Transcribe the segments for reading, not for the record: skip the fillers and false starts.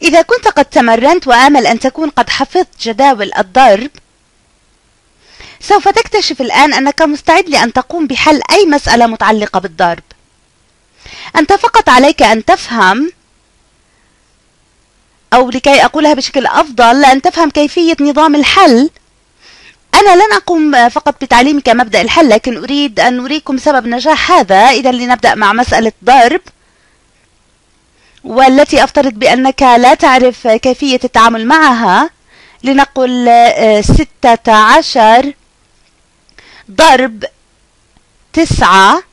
إذا كنت قد تمرنت وآمل أن تكون قد حفظت جداول الضرب، سوف تكتشف الآن أنك مستعد لأن تقوم بحل أي مسألة متعلقة بالضرب. أنت فقط عليك أن تفهم، أو لكي أقولها بشكل أفضل، أن تفهم كيفية نظام الحل. أنا لن أقوم فقط بتعليمك مبدأ الحل، لكن أريد أن أريكم سبب نجاح هذا. إذا لنبدأ مع مسألة ضرب، والتي أفترض بأنك لا تعرف كيفية التعامل معها. لنقل 16 ضرب 9،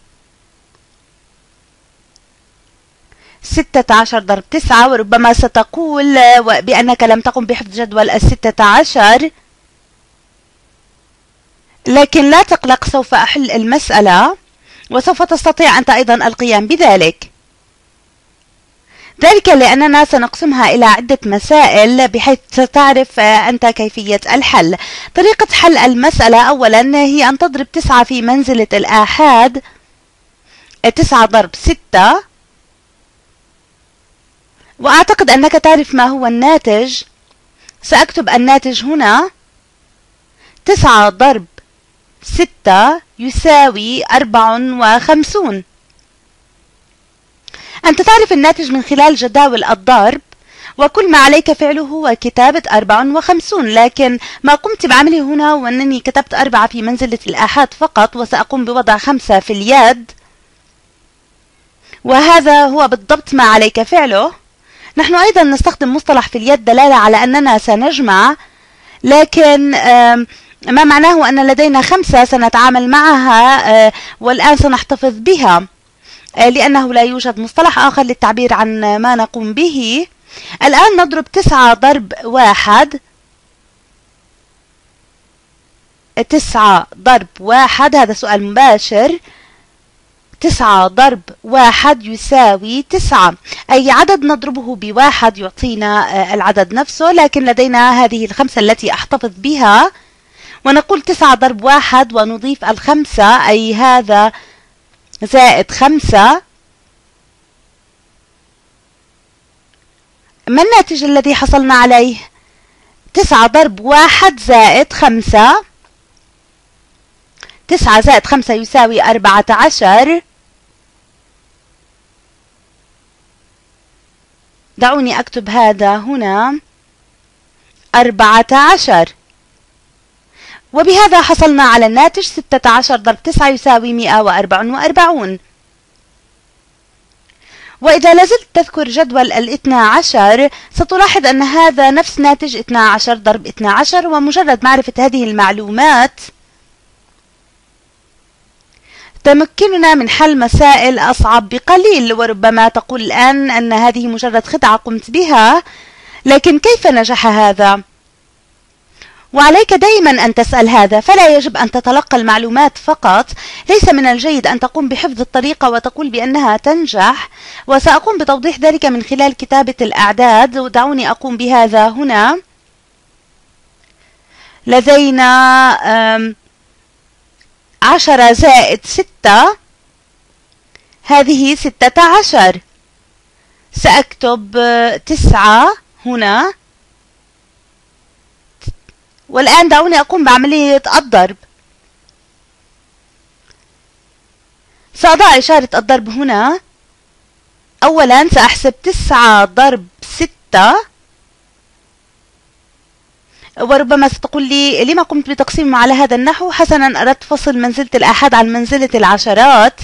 16 ضرب 9، وربما ستقول بأنك لم تقم بحفظ جدول 16، لكن لا تقلق، سوف أحل المسألة وسوف تستطيع أنت أيضا القيام بذلك. ذلك لأننا سنقسمها إلى عدة مسائل بحيث ستعرف أنت كيفية الحل. طريقة حل المسألة أولا هي أن تضرب 9 في منزلة الآحاد، 9 ضرب 6، وأعتقد أنك تعرف ما هو الناتج. سأكتب الناتج هنا، 9 ضرب 6 يساوي 54. أنت تعرف الناتج من خلال جداول الضرب، وكل ما عليك فعله هو كتابة 54. لكن ما قمت بعمله هنا هو أنني كتبت 4 في منزلة الآحاد فقط، وسأقوم بوضع 5 في اليد، وهذا هو بالضبط ما عليك فعله. نحن أيضا نستخدم مصطلح في اليد دلالة على أننا سنجمع، لكن ما معناه أن لدينا 5 سنتعامل معها والآن سنحتفظ بها، لأنه لا يوجد مصطلح آخر للتعبير عن ما نقوم به. الآن نضرب 9 ضرب 1، 9 ضرب 1، هذا سؤال مباشر. 9 ضرب 1 يساوي 9، أي عدد نضربه ب1 يعطينا العدد نفسه، لكن لدينا هذه ال5 التي أحتفظ بها، ونقول 9 ضرب 1 ونضيف ال5، أي هذا زائد 5. ما الناتج الذي حصلنا عليه؟ 9 ضرب 1 زائد 5، 9 زائد 5 يساوي 14. دعوني أكتب هذا هنا، 14. وبهذا حصلنا على الناتج 16 ضرب 9 يساوي 144. وإذا لازلت تذكر جدول 12 ستلاحظ أن هذا نفس ناتج 12 ضرب 12، ومجرد معرفة هذه المعلومات تمكننا من حل مسائل أصعب بقليل. وربما تقول الآن أن هذه مجرد خدعة قمت بها، لكن كيف نجح هذا؟ وعليك دائما أن تسأل هذا، فلا يجب أن تتلقى المعلومات فقط. ليس من الجيد أن تقوم بحفظ الطريقة وتقول بأنها تنجح، وسأقوم بتوضيح ذلك من خلال كتابة الأعداد. ودعوني أقوم بهذا هنا. لدينا 10 زائد 6، هذه 16. سأكتب 9 هنا، والآن دعوني أقوم بعملية الضرب. سأضع إشارة الضرب هنا. أولا سأحسب 9 ضرب 6، وربما ستقول لي لما قمت بتقسيمه على هذا النحو؟ حسنا، أردت فصل منزلة الآحاد عن منزلة العشرات.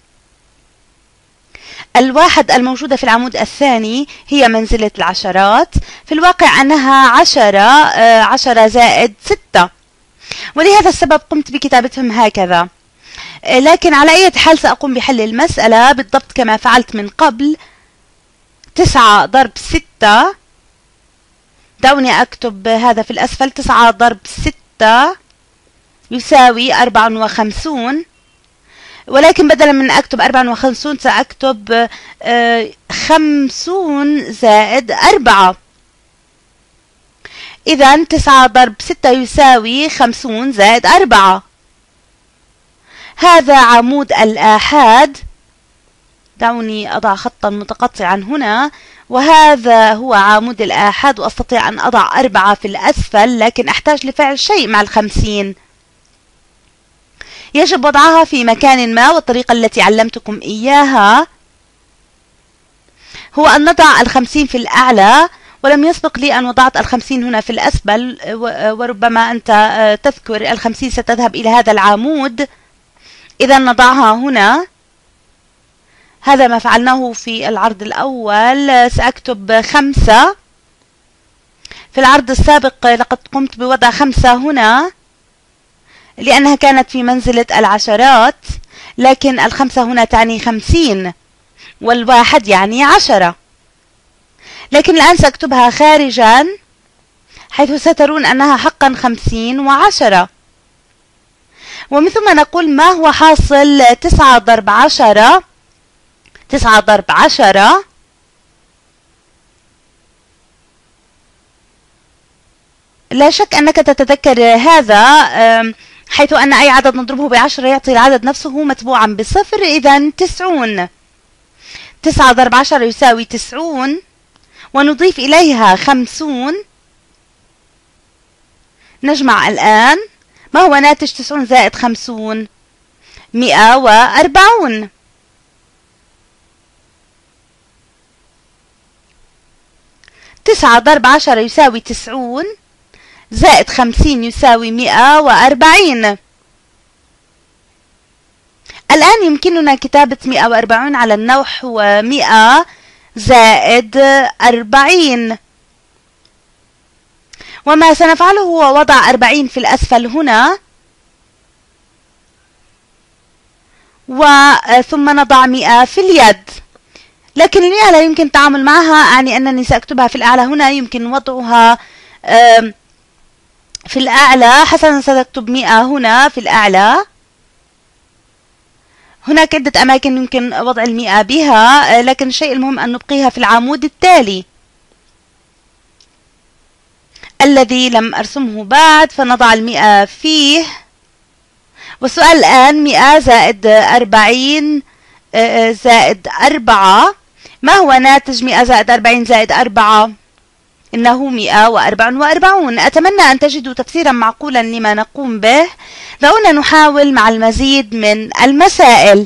الواحد الموجودة في العمود الثاني هي منزلة العشرات، في الواقع أنها 10 زائد 6، ولهذا السبب قمت بكتابتهم هكذا. لكن على أي حال سأقوم بحل المسألة بالضبط كما فعلت من قبل. 9 ضرب 6، دعوني أكتب هذا في الأسفل، 9 ضرب 6 يساوي 54، ولكن بدلا من أكتب 54 سأكتب 50 زائد 4. إذا 9 ضرب 6 يساوي 50 زائد 4. هذا عمود الآحاد دعوني أضع خطا متقطعا هنا، وهذا هو عمود الآحاد، وأستطيع أن أضع 4 في الأسفل، لكن أحتاج لفعل شيء مع 50. يجب وضعها في مكان ما، والطريقة التي علمتكم إياها هو أن نضع 50 في الأعلى، ولم يسبق لي أن وضعت 50 هنا في الأسفل، وربما أنت تذكر 50 ستذهب إلى هذا العمود. إذا نضعها هنا. هذا ما فعلناه في العرض الأول. سأكتب 5. في العرض السابق لقد قمت بوضع 5 هنا لأنها كانت في منزلة العشرات، لكن 5 هنا تعني 50 والواحد يعني 10. لكن الآن سأكتبها خارجا، حيث سترون أنها حقا 50 و10. ومن ثم نقول ما هو حاصل 9 ضرب 10؟ 9 ضرب 10 لا شك أنك تتذكر هذا، حيث أن أي عدد نضربه ب10 يعطي العدد نفسه متبوعا ب0. إذا 90. 9 ضرب 10 يساوي 90، ونضيف إليها 50. نجمع الآن. ما هو ناتج 90 زائد 50؟ 140. 9 ضرب 10 يساوي 90 زائد 50 يساوي 140. الآن يمكننا كتابة 140 على النحو 100 زائد 40. وما سنفعله هو وضع 40 في الأسفل هنا، ثم نضع 100 في اليد. لكن 100 لا يمكن التعامل معها، أعني أنني سأكتبها في الأعلى هنا. يمكن وضعها في الأعلى. حسنا، سأكتب 100 هنا في الأعلى. هناك عدة أماكن يمكن وضع 100 بها، لكن الشيء المهم أن نبقيها في العمود التالي الذي لم أرسمه بعد، فنضع 100 فيه. والسؤال الآن 100 زائد 40 زائد 4. ما هو ناتج 100 زائد 40 زائد 4؟ إنه 144. أتمنى أن تجدوا تفسيرا معقولا لما نقوم به. دعونا نحاول مع المزيد من المسائل،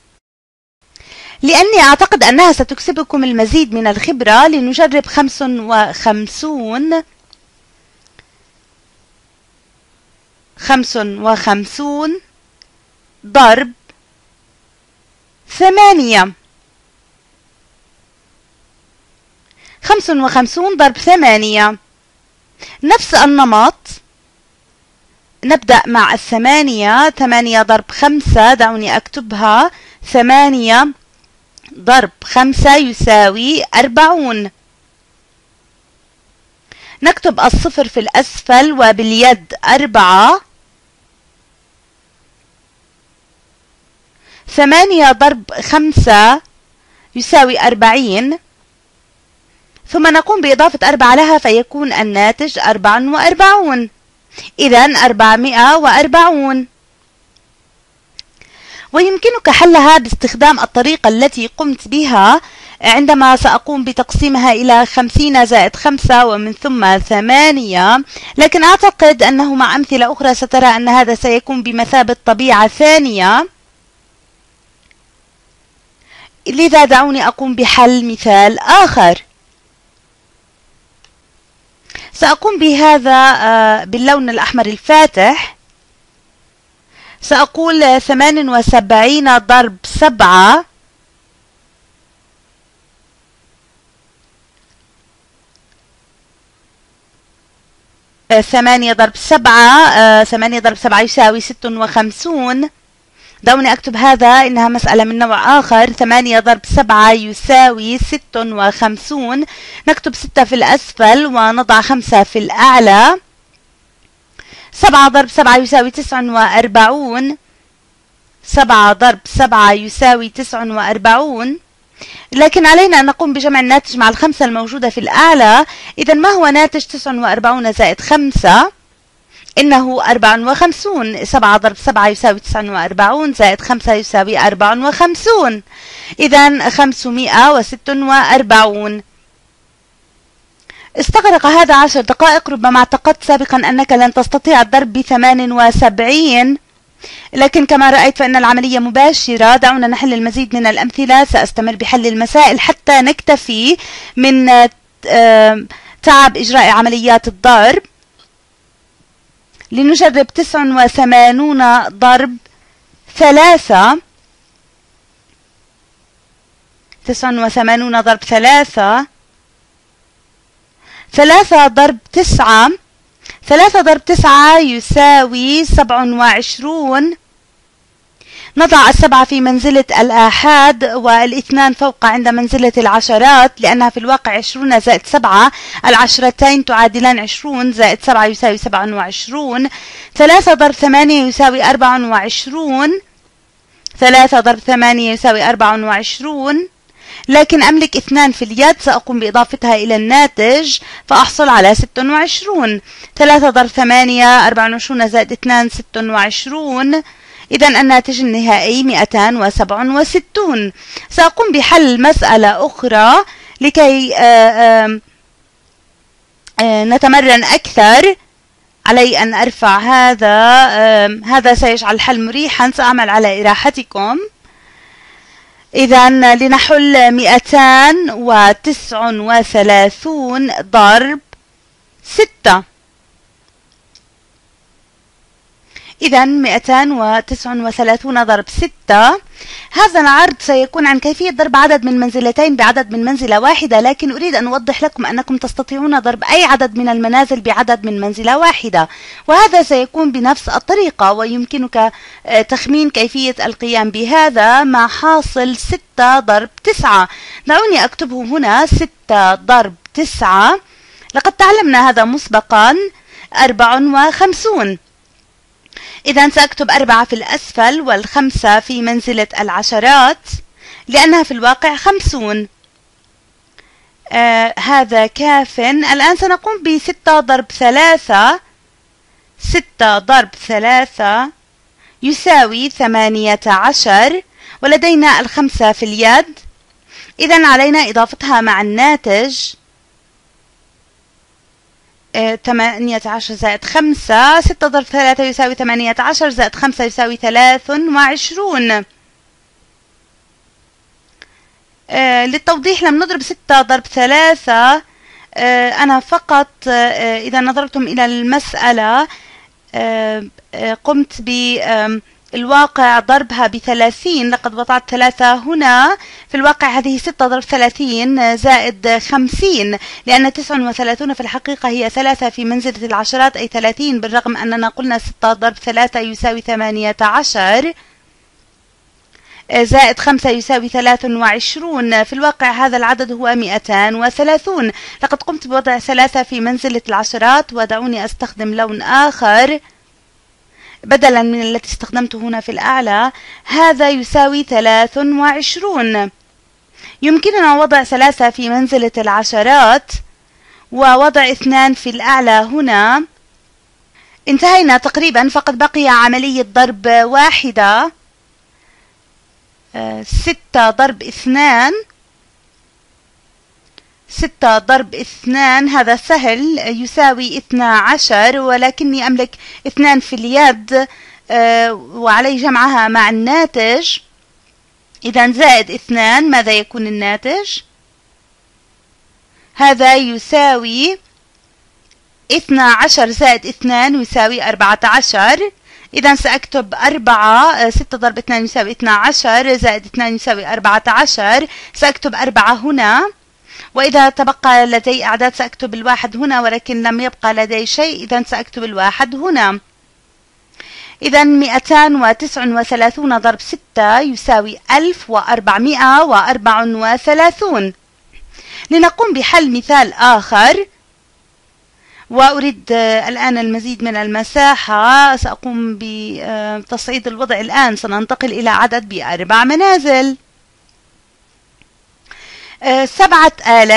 لأني أعتقد أنها ستكسبكم المزيد من الخبرة. لنجرب 55. 55 ضرب 8. 55 ضرب 8. نفس النمط. نبدأ مع 8. 8 ضرب 5. دعوني أكتبها. 8 ضرب 5 يساوي 40. نكتب الصفر في الأسفل وباليد 4. 8 ضرب 5 يساوي 40، ثم نقوم بإضافة 4 لها فيكون الناتج 44. إذن 440. ويمكنك حلها باستخدام الطريقة التي قمت بها عندما سأقوم بتقسيمها إلى 50 زائد 5 ومن ثم 8، لكن أعتقد أنه مع أمثلة أخرى سترى أن هذا سيكون بمثابة طبيعة ثانية. لذا دعوني أقوم بحل مثال آخر. سأقوم بهذا باللون الأحمر الفاتح. سأقول 78 ضرب 7 8 ضرب 7 8 ضرب 7 يساوي 56. دعوني أكتب هذا، إنها مسألة من نوع آخر. 8 ضرب 7 يساوي 56. نكتب 6 في الأسفل ونضع 5 في الأعلى. 7 ضرب 7 يساوي 49. 7 ضرب 7 يساوي 49. لكن علينا أن نقوم بجمع الناتج مع الخمسة الموجودة في الأعلى. إذا ما هو ناتج 49 زائد 5؟ إنه 54. 7 ضرب 7 يساوي 49 زائد 5 يساوي 54. إذا 546. استغرق هذا 10 دقائق. ربما اعتقدت سابقا أنك لن تستطيع الضرب ب78، لكن كما رأيت فإن العملية مباشرة. دعونا نحل المزيد من الأمثلة. سأستمر بحل المسائل حتى نكتفي من تعب إجراء عمليات الضرب. لنجرب 89 ضرب 3. 89 ضرب 3. 3 ضرب 9. 3 ضرب 9 يساوي 27. نضع 7 في منزلة الآحاد والاثنان فوق عند منزلة العشرات، لأنها في الواقع 20 زائد 7. العشرتين تعادلان 20 زائد 7 يساوي 27. 3 ضرب 8 يساوي 24. 3 ضرب 8 يساوي 24. لكن أملك 2 في اليد، سأقوم بإضافتها إلى الناتج فأحصل على 26. 3 ضرب 8 24 زائد 2 26. إذا الناتج النهائي 267. سأقوم بحل مسألة أخرى لكي نتمرن أكثر. علي أن أرفع هذا سيجعل الحل مريحا. سأعمل على إراحتكم. إذا لنحل 239 ضرب 6. إذا 239 ضرب 6. هذا العرض سيكون عن كيفية ضرب عدد من منزلتين بعدد من منزلة واحدة، لكن أريد أن أوضح لكم أنكم تستطيعون ضرب أي عدد من المنازل بعدد من منزلة واحدة، وهذا سيكون بنفس الطريقة، ويمكنك تخمين كيفية القيام بهذا مع حاصل 6 ضرب 9. دعوني أكتبه هنا. 6 ضرب 9. لقد تعلمنا هذا مسبقا. 54. إذا سأكتب 4 في الأسفل وال5 في منزلة العشرات لأنها في الواقع 50. هذا كاف. الآن سنقوم ب6 ضرب 3. 6 ضرب 3 يساوي 18، ولدينا ال5 في اليد. إذا علينا إضافتها مع الناتج. 18 زائد 5. 6 ضرب 3 يساوي 18 زائد 5 يساوي 23. للتوضيح لم نضرب 6 ضرب 3. أنا فقط إذا نظرتم إلى المسألة قمت بالواقع ضربها ب30. لقد وضعت 3 هنا. في الواقع هذه 6 ضرب 30 زائد 50، لأن 39 في الحقيقة هي 3 في منزلة العشرات أي 30، بالرغم أننا قلنا 6 ضرب 3 يساوي 18 زائد 5 يساوي 23. في الواقع هذا العدد هو 230. لقد قمت بوضع 3 في منزلة العشرات، ودعوني أستخدم لون آخر بدلا من التي استخدمته هنا في الأعلى. هذا يساوي 23. يمكننا وضع 3 في منزلة العشرات ووضع 2 في الأعلى هنا. انتهينا تقريبا، فقد بقي عملية ضرب واحدة. 6 ضرب 2. 6 ضرب 2 هذا سهل، يساوي 12، ولكني أملك 2 في اليد وعلي جمعها مع الناتج. إذا زائد 2 ماذا يكون الناتج؟ هذا يساوي 12 زائد 2 يساوي 14. إذا سأكتب 4. 6 ضرب 2 يساوي 12 زائد 2 يساوي 14. سأكتب 4 هنا، وإذا تبقى لدي أعداد سأكتب الواحد هنا، ولكن لم يبقى لدي شيء، إذا سأكتب الواحد هنا. إذا 239 ضرب 6 يساوي 1434. لنقوم بحل مثال آخر، وأريد الآن المزيد من المساحة. سأقوم بتصعيد الوضع الآن. سننتقل إلى عدد ب4 منازل.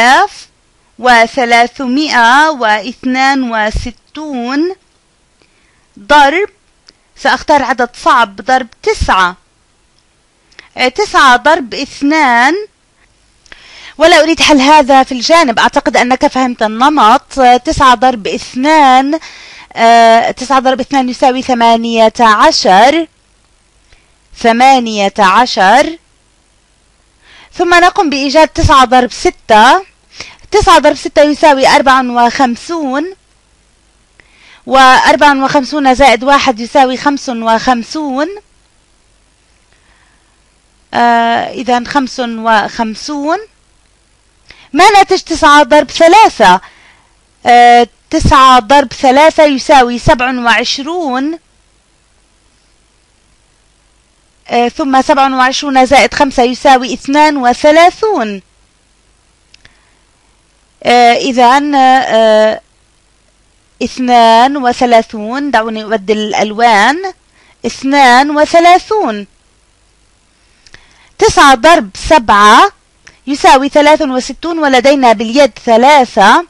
7362 ضرب، سأختار عدد صعب، ضرب 9. 9 ضرب 2. ولا أريد حل هذا في الجانب، أعتقد أنك فهمت النمط. 9 ضرب 2، 9 ضرب 2 يساوي 18. 18. ثم نقوم بإيجاد 9 ضرب 6. 9 ضرب 6 يساوي 54. و54 زائد 1 يساوي 55. إذا 55. ما ناتج 9 ضرب 3؟ 9 ضرب 3 يساوي 27. ثم 27 زائد 5 يساوي 32. إذا 32. دعوني أبدل الألوان. 32. 9 ضرب 7 يساوي 63، ولدينا باليد 3.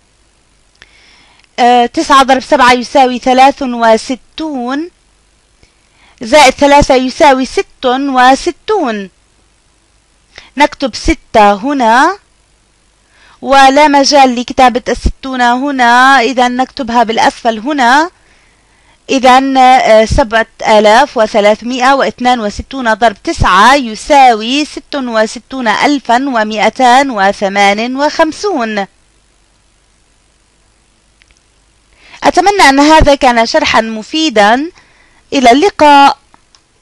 9 ضرب 7 يساوي 63، زائد 3 يساوي 66. نكتب 6 هنا، ولا مجال لكتابة 60 هنا، إذا نكتبها بالأسفل هنا. إذا 7362 ضرب 9 يساوي 66258. أتمنى أن هذا كان شرحا مفيدا. إلى اللقاء.